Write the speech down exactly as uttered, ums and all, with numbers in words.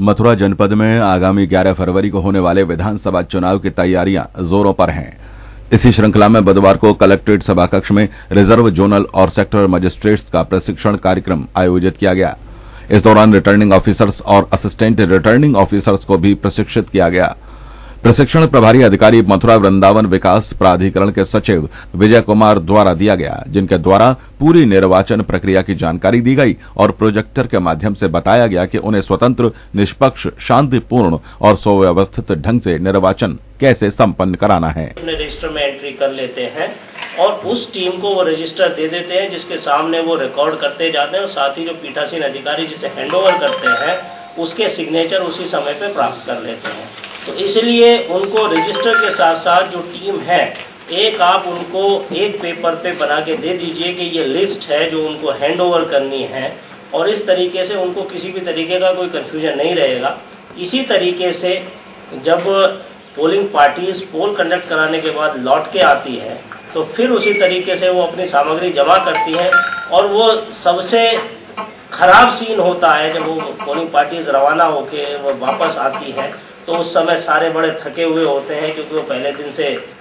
मथुरा जनपद में आगामी ग्यारह फरवरी को होने वाले विधानसभा चुनाव की तैयारियां जोरों पर हैं। इसी श्रृंखला में बुधवार को कलेक्ट्रेट सभाकक्ष में रिजर्व जोनल और सेक्टर मजिस्ट्रेट्स का प्रशिक्षण कार्यक्रम आयोजित किया गया। इस दौरान रिटर्निंग ऑफिसर्स और असिस्टेंट रिटर्निंग ऑफिसर्स को भी प्रशिक्षित किया गया। प्रशिक्षण प्रभारी अधिकारी मथुरा वृंदावन विकास प्राधिकरण के सचिव विजय कुमार द्वारा दिया गया, जिनके द्वारा पूरी निर्वाचन प्रक्रिया की जानकारी दी गई और प्रोजेक्टर के माध्यम से बताया गया कि उन्हें स्वतंत्र, निष्पक्ष, शांतिपूर्ण और सुव्यवस्थित ढंग से निर्वाचन कैसे संपन्न कराना है। अपने रजिस्टर में एंट्री कर लेते हैं और उस टीम को वो रजिस्टर दे देते हैं, जिसके सामने वो रिकॉर्ड करते जाते हैं और साथ ही जो पीठासीन अधिकारी जिसे हैंडओवर करते हैं उसके सिग्नेचर उसी समय पे प्राप्त कर लेते हैं। तो इसलिए उनको रजिस्टर के साथ साथ जो टीम है, एक आप उनको एक पेपर पे बना के दे दीजिए कि ये लिस्ट है जो उनको हैंडओवर करनी है, और इस तरीके से उनको किसी भी तरीके का कोई कन्फ्यूजन नहीं रहेगा। इसी तरीके से जब पोलिंग पार्टीज पोल कंडक्ट कराने के बाद लौट के आती है तो फिर उसी तरीके से वो अपनी सामग्री जमा करती है, और वो सबसे खराब सीन होता है जब वो पोलिंग पार्टीज रवाना होके वो वापस आती है तो उस समय सारे बड़े थके हुए होते हैं, क्योंकि वो पहले दिन से